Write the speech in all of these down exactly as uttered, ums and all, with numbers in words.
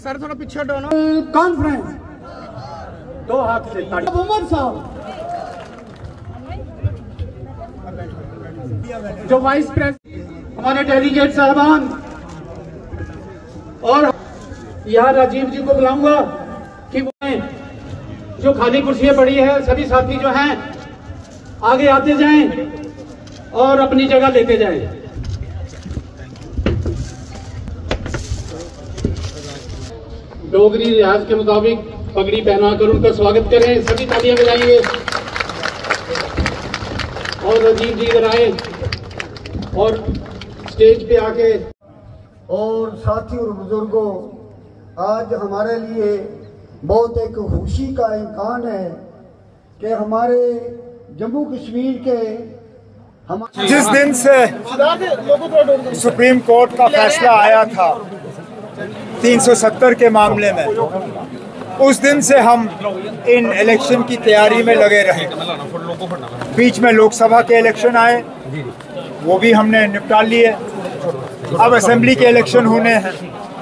Sir थोड़ा पीछे हटो ना। कॉन्फ्रेंस दो हाथ से उमर साहब, जो वाइस प्रेसिडेंट, हमारे डेलीगेट साहबान, और यहाँ राजीव जी को बुलाऊंगा कि वो जो खाली कुर्सियां पड़ी है सभी साथी जो हैं आगे आते जाएं और अपनी जगह लेते जाएं। डोगरी रियाज के मुताबिक पगड़ी पहना कर उनका स्वागत करें, सभी तालियां बजाइए। और राजीव जी इधर आए और स्टेज पे आके। और साथी और बुजुर्गों, आज हमारे लिए बहुत एक खुशी का इम्कान है कि हमारे जम्मू कश्मीर के हम जिस दिन से सुप्रीम कोर्ट का फैसला आया था तीन सौ सत्तर के मामले में, उस दिन से हम इन इलेक्शन की तैयारी में लगे रहे। बीच में लोकसभा के इलेक्शन आए, वो भी हमने निपटा लिए। अब असेंबली के इलेक्शन होने हैं।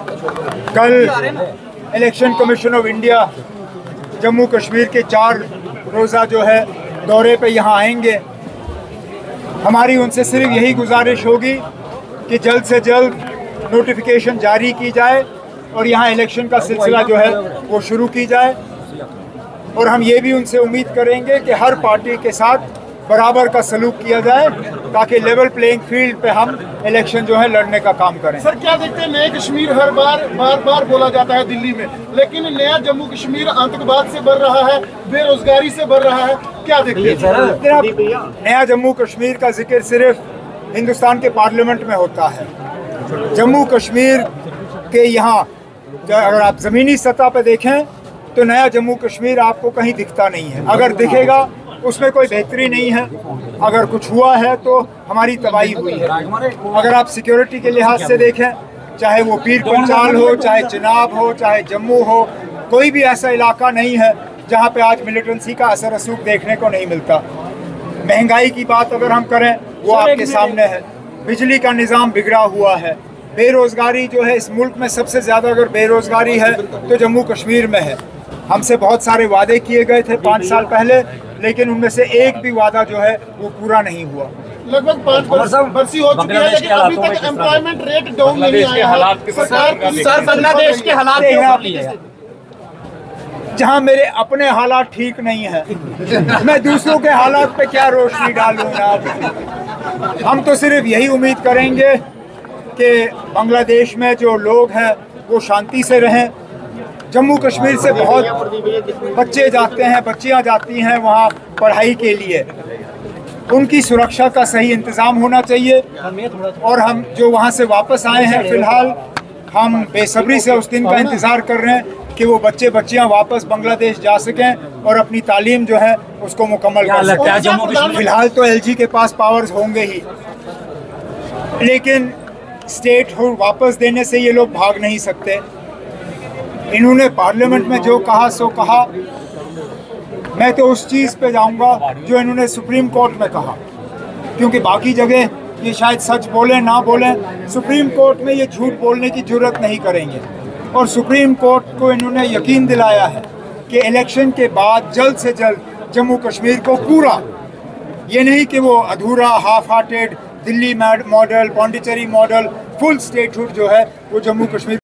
कल election commission of India Jammu Kashmir के चार रोज़ा जो है दौरे पे यहाँ आएंगे। हमारी उनसे सिर्फ यही गुजारिश होगी कि जल्द से जल्द नोटिफिकेशन जारी की जाए और यहाँ इलेक्शन का सिलसिला जो है वो शुरू की जाए। और हम ये भी उनसे उम्मीद करेंगे कि हर पार्टी के साथ बराबर का सलूक किया जाए ताकि लेवल प्लेइंग फील्ड पे हम इलेक्शन जो है लड़ने का काम करें। सर क्या देखते हैं, नए कश्मीर हर बार बार बार बोला जाता है दिल्ली में, लेकिन नया जम्मू कश्मीर आतंकवाद से बढ़ रहा है, बेरोजगारी से बढ़ रहा है, क्या देखते हैं? नया जम्मू कश्मीर का जिक्र सिर्फ हिंदुस्तान के पार्लियामेंट में होता है। जम्मू कश्मीर के यहाँ अगर आप ज़मीनी सतह पर देखें तो नया जम्मू कश्मीर आपको कहीं दिखता नहीं है। अगर दिखेगा उसमें कोई बेहतरी नहीं है। अगर कुछ हुआ है तो हमारी तबाही हुई है। अगर आप सिक्योरिटी के लिहाज से देखें, चाहे वो पीर पंचाल हो, चाहे चिनाब हो, चाहे जम्मू हो, कोई भी ऐसा इलाका नहीं है जहाँ पे आज मिलिटेंसी का असर रसूख देखने को नहीं मिलता। महंगाई की बात अगर हम करें वो आपके सामने है। बिजली का निज़ाम बिगड़ा हुआ है। बेरोज़गारी जो है इस मुल्क में सबसे ज़्यादा अगर बेरोज़गारी है तो जम्मू कश्मीर में है। हमसे बहुत सारे वादे किए गए थे पाँच साल पहले, लेकिन उनमें से एक भी वादा जो है वो पूरा नहीं हुआ। लगभग पाँच बरसी हो चुकी है लेकिन अभी तक एम्प्लॉयमेंट रेट डाउन नहीं आया है। सर बांग्लादेश के हालात हैं, जहाँ मेरे अपने हालात ठीक नहीं है मैं दूसरों के हालात पे क्या रोशनी डालूं यार। हम तो सिर्फ यही उम्मीद करेंगे कि बांग्लादेश में जो लोग हैं वो शांति से रहें। जम्मू कश्मीर से बहुत बच्चे जाते हैं, बच्चियां जाती हैं वहाँ पढ़ाई के लिए। उनकी सुरक्षा का सही इंतज़ाम होना चाहिए। और हम जो वहाँ से वापस आए हैं फ़िलहाल, हम बेसब्री से उस दिन का इंतज़ार कर रहे हैं कि वो बच्चे बच्चियां वापस बांग्लादेश जा सकें और अपनी तालीम जो है उसको मुकम्मल कर सकें। फ़िलहाल तो एलजी के पास पावर्स होंगे ही, लेकिन स्टेट हुड वापस देने से ये लोग भाग नहीं सकते। इन्होंने पार्लियामेंट में जो कहा सो कहा। मैं तो उस चीज़ पे जाऊंगा जो इन्होंने सुप्रीम कोर्ट में कहा, क्योंकि बाकी जगह ये शायद सच बोलें ना बोलें, सुप्रीम कोर्ट में ये झूठ बोलने की जुर्रत नहीं करेंगे। और सुप्रीम कोर्ट को इन्होंने यकीन दिलाया है कि इलेक्शन के बाद जल्द से जल्द जम्मू कश्मीर को पूरा, ये नहीं कि वो अधूरा half hearted Delhi model, Pondicherry model, full statehood जो है वो जम्मू कश्मीर